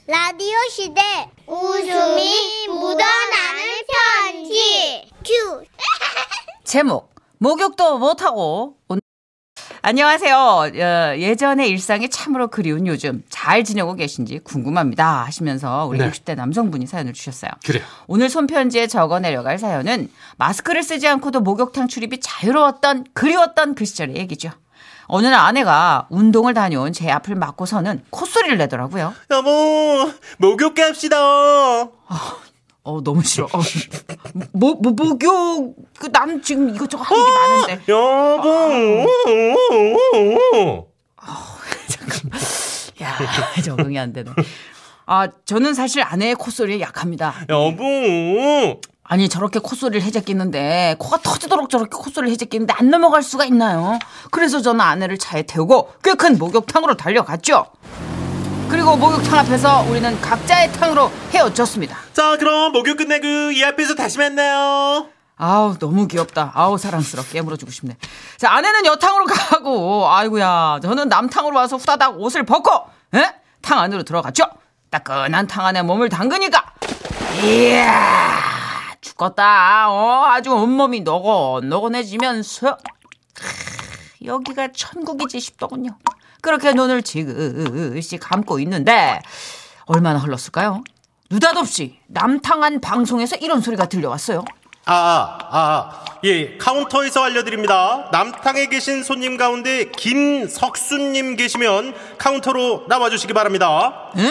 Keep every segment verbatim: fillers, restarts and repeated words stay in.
라디오 시대 웃음이 묻어나는 편지 큐. 제목 목욕도 못하고 온... 안녕하세요. 어, 예전의 일상이 참으로 그리운 요즘 잘 지내고 계신지 궁금합니다 하시면서 우리 네. 육십 대 남성분이 사연을 주셨어요. 그래요. 오늘 손편지에 적어 내려갈 사연은 마스크를 쓰지 않고도 목욕탕 출입이 자유로웠던 그리웠던 그 시절의 얘기죠. 어느 날 아내가 운동을 다녀온 제 앞을 막고서는 콧소리를 내더라고요. 여보, 목욕 갑시다. 어, 어 너무 싫어. 어, 뭐, 뭐, 목욕, 그, 난 지금 이것저것 하는 게 많은데. 여보. 어, 잠깐만. 야, 적응이 안 되네. 아, 저는 사실 아내의 콧소리에 약합니다. 여보. 아니 저렇게 콧소리를 해제끼는데 코가 터지도록 저렇게 콧소리를 해제끼는데 안 넘어갈 수가 있나요? 그래서 저는 아내를 차에 태우고 꽤 큰 목욕탕으로 달려갔죠. 그리고 목욕탕 앞에서 우리는 각자의 탕으로 헤어졌습니다. 자, 그럼 목욕 끝내고 이 앞에서 다시 만나요. 아우 너무 귀엽다. 아우 사랑스럽게 물어주고 싶네. 자, 아내는 여탕으로 가고 아이고야 저는 남탕으로 와서 후다닥 옷을 벗고 에? 탕 안으로 들어갔죠. 따끈한 탕 안에 몸을 담그니까 이야 죽었다. 어, 아주 온몸이 노곤노곤해지면서 여기가 천국이지 싶더군요. 그렇게 눈을 지그시 감고 있는데 얼마나 흘렀을까요? 느닷없이 남탕한 방송에서 이런 소리가 들려왔어요. 아, 아, 아, 예, 카운터에서 알려드립니다. 남탕에 계신 손님 가운데 김석수님 계시면 카운터로 나와주시기 바랍니다. 에?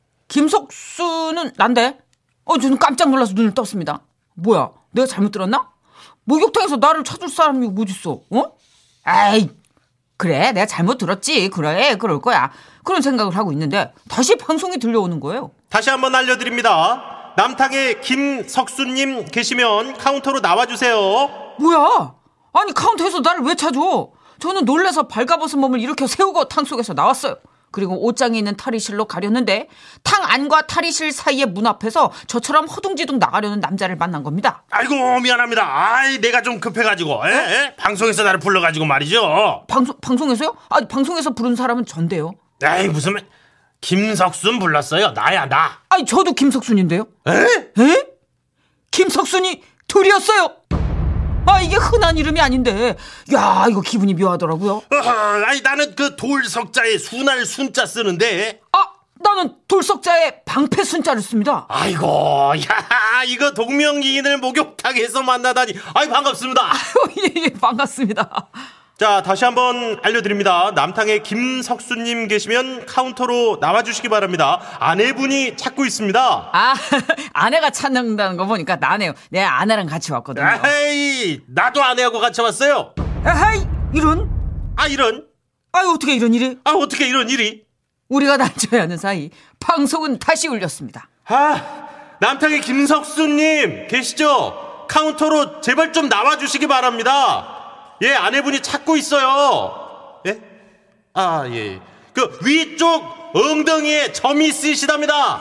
김석수는 난데? 어, 저는 깜짝 놀라서 눈을 떴습니다. 뭐야, 내가 잘못 들었나? 목욕탕에서 나를 찾을 사람이 어딨어? 어? 에이, 그래, 내가 잘못 들었지. 그래, 그럴 거야. 그런 생각을 하고 있는데 다시 방송이 들려오는 거예요. 다시 한번 알려드립니다. 남탕에 김석수님 계시면 카운터로 나와주세요. 뭐야? 아니 카운터에서 나를 왜 찾아? 저는 놀라서 발가벗은 몸을 일으켜 세우고 탕 속에서 나왔어요. 그리고 옷장에 있는 탈의실로 가려는데 탕 안과 탈의실 사이의 문 앞에서 저처럼 허둥지둥 나가려는 남자를 만난 겁니다. 아이고 미안합니다. 아이 내가 좀 급해가지고 에? 에? 방송에서 나를 불러가지고 말이죠. 방송, 방송에서요? 아, 방송에서 부른 사람은 전데요. 에이 무슨 김석순 불렀어요. 나야 나. 아니 저도 김석순인데요. 에? 에? 김석순이 둘이었어요. 아 이게 흔한 이름이 아닌데 야 이거 기분이 묘하더라고요. 어허, 아니 나는 그 돌석자에 순할 순자 쓰는데 아 나는 돌석자에 방패 순자를 씁니다. 아이고 야 이거 동명이인을 목욕탕에서 만나다니 아이 반갑습니다. 아유 예, 예 반갑습니다. 자 다시 한번 알려드립니다. 남탕에 김석수님 계시면 카운터로 나와주시기 바랍니다. 아내분이 찾고 있습니다. 아 아내가 찾는다는 거 보니까 나네요. 내 아내랑 같이 왔거든요. 에이 나도 아내하고 같이 왔어요. 에헤이 이런 아 이런 아유 어떻게 이런 일이 아 어떻게 이런 일이 우리가 다쳐야 하는 사이 방송은 다시 울렸습니다. 아 남탕에 김석수님 계시죠? 카운터로 제발 좀 나와주시기 바랍니다. 예, 아내분이 찾고 있어요. 예? 아, 예. 그 위쪽 엉덩이에 점 있으시답니다.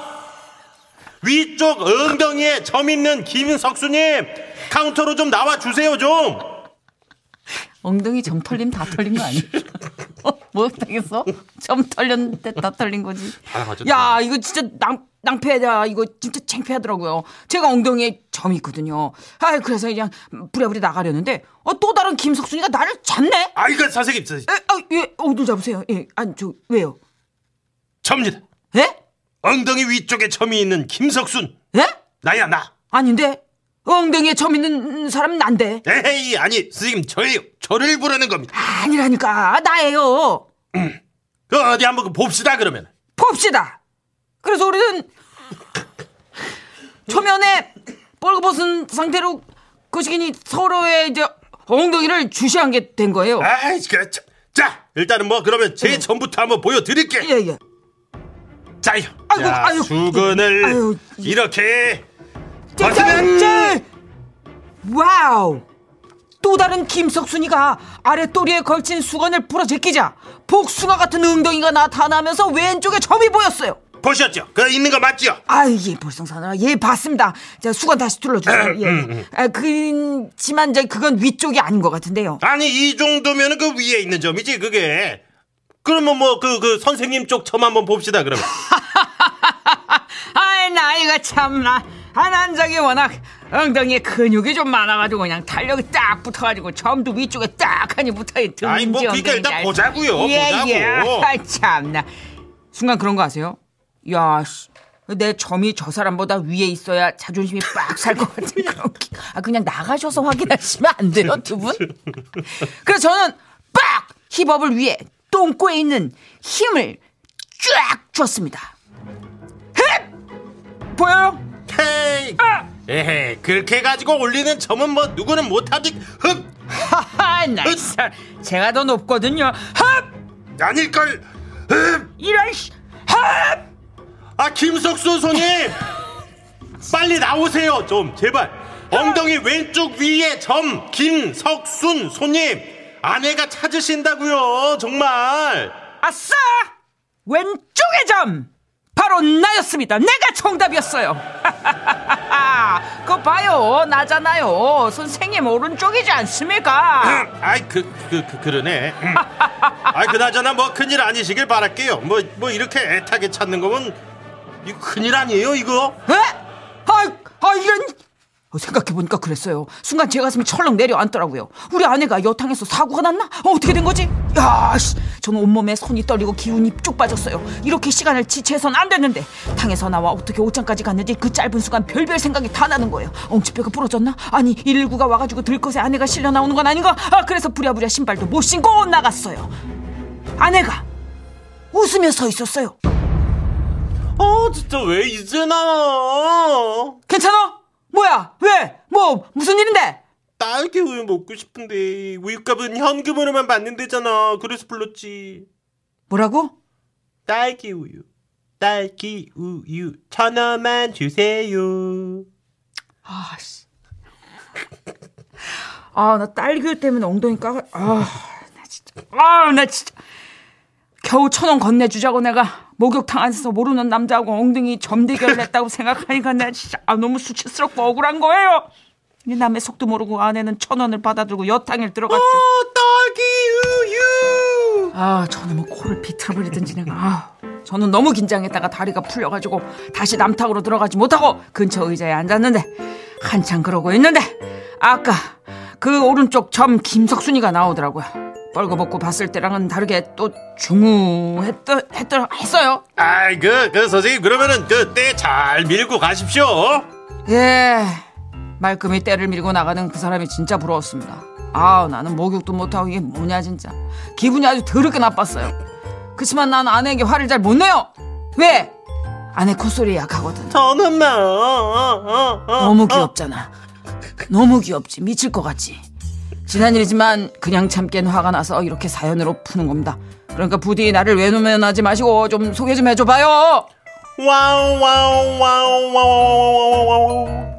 위쪽 엉덩이에 점 있는 김석수님 카운터로 좀 나와주세요 좀. 엉덩이 점 털림 다 털린 거 아니야? 뭐 되겠어? 점 털렸는데 다 털린 거지. 야 이거 진짜 낭, 낭패다. 이거 진짜 창피하더라고요. 제가 엉덩이에 점이 있거든요. 아 그래서 그냥 부랴부랴 나가려는데 어, 또 다른 김석순이가 나를 잡네. 아 이거 선생님. 선생님. 에, 아, 예, 어딜 잡으세요? 예, 아니 저 왜요? 접니다. 예? 엉덩이 위쪽에 점이 있는 김석순. 예? 나야 나. 아닌데 엉덩이에 점 있는 사람은 난데. 에이 아니 선생님 저예요. 저를 부르는 겁니다. 아니라니까 나예요. 음. 그 어디 한번 봅시다 그러면. 봅시다. 그래서 우리는 초면에 벌거벗은 상태로 거시기니 서로의 이제 엉덩이를 주시한 게 된 거예요. 아이 그, 자, 자 일단은 뭐 그러면 제 네. 전부터 한번 보여드릴게. 예예. 자요. 아이고, 자, 아유, 수건을 아유, 이렇게 벗으면 짠! 와우. 또 다른 김석순이가 아랫도리에 걸친 수건을 부러제끼자 복숭아 같은 엉덩이가 나타나면서 왼쪽에 점이 보였어요. 보셨죠? 그 있는 거 맞죠? 아유, 예, 볼썽사나라. 예, 봤습니다. 자, 수건 다시 둘러주세요. 예, 예. 아, 그지만 저 그건 위쪽이 아닌 것 같은데요. 아니 이 정도면 그 위에 있는 점이지 그게. 그러면 뭐 그 그 선생님 쪽 점 한번 봅시다 그러면. 이거 참나. 아, 난 저기 워낙 엉덩이에 근육이 좀 많아가지고 그냥 탄력이 딱 붙어가지고 점도 위쪽에 딱 하니 붙어있. 아이 뭐 그러니까 일단 보자고요. 예, 보자고. 예. 아, 참나. 순간 그런 거 아세요? 야, 씨. 내 점이 저 사람보다 위에 있어야 자존심이 빡 살 것 같은 그런 기... 아, 그냥 나가셔서 확인하시면 안 돼요, 두 분? 그래서 저는 빡! 힙업을 위해 똥꼬에 있는 힘을 쫙 줬습니다. 헥! 보여요? 헤이! 아! 에헤, 그렇게 해가지고 올리는 점은 뭐 누구는 못하지. 흡! 하하, 나이스. 제가 더 높거든요. 헙! 아닐걸. 흡! 이런 씨. 헙! 아, 김석수 손님! 빨리 나오세요, 좀, 제발. 엉덩이 왼쪽 위에 점, 김석순 손님! 아내가 찾으신다고요, 정말! 아싸! 왼쪽의 점! 바로 나였습니다. 내가 정답이었어요. 그거 봐요, 나잖아요. 선생님 오른쪽이지 않습니까? 아이, 그, 그, 그, 그러네. 아이, 그나저나 뭐 큰일 아니시길 바랄게요. 뭐, 뭐 이렇게 애타게 찾는 거면 이거 큰일 아니에요, 이거? 에? 아, 아 이런. 어, 생각해보니까 그랬어요. 순간 제 가슴이 철렁 내려앉더라고요. 우리 아내가 여탕에서 사고가 났나? 어, 어떻게 된 거지? 야, 씨, 저는 온몸에 손이 떨리고 기운이 쭉 빠졌어요. 이렇게 시간을 지체해서는 안 됐는데 탕에서 나와 어떻게 옷장까지 갔는지 그 짧은 순간 별별 생각이 다 나는 거예요. 엉치뼈가 부러졌나? 아니, 일일구가 와가지고 들것에 아내가 실려 나오는 건 아닌가? 아, 그래서 부랴부랴 신발도 못 신고 나갔어요. 아내가 웃으며 서 있었어요. 어, 진짜 왜 이제 나와? 괜찮아? 뭐야? 왜? 뭐 무슨 일인데? 딸기 우유 먹고 싶은데 우유값은 현금으로만 받는다잖아. 그래서 불렀지. 뭐라고? 딸기 우유, 딸기 우유 천 원만 주세요. 아, 씨. 아, 나 딸기우유 때문에 엉덩이 까가. 아, 나 진짜. 아, 나 진짜. 겨우 천 원 건네주자고 내가 목욕탕 안에서 모르는 남자하고 엉덩이 점대결을 했다고 생각하니까 나 진짜 아, 너무 수치스럽고 억울한 거예요. 이 남의 속도 모르고 아내는 천 원을 받아들고 여탕에 들어갔죠. 어, 딸기 우유. 아, 저놈의 코를 비틀어버리든지 내가. 아, 저는 너무 긴장했다가 다리가 풀려가지고 다시 남탕으로 들어가지 못하고 근처 의자에 앉았는데 한참 그러고 있는데 아까 그 오른쪽 점 김석순이가 나오더라고요. 뻘거벗고 봤을 때랑은 다르게 또 중후했더 했더 했어요. 아이, 그, 그 선생님 그러면은 그 때 잘 밀고 가십시오. 예, 말끔히 때를 밀고 나가는 그 사람이 진짜 부러웠습니다. 아, 나는 목욕도 못하고 이게 뭐냐 진짜. 기분이 아주 더럽게 나빴어요. 그치만 난 아내에게 화를 잘 못 내요. 왜? 아내 콧소리에 약하거든. 저는만 어, 어, 어, 어, 너무 귀엽잖아. 너무 귀엽지. 미칠 것 같지. 지난 일이지만 그냥 참기엔 화가 나서 이렇게 사연으로 푸는 겁니다. 그러니까 부디 나를 외면하지 마시고 좀 소개 좀 해줘봐요. 와우 와우 와우 와우 와우 와우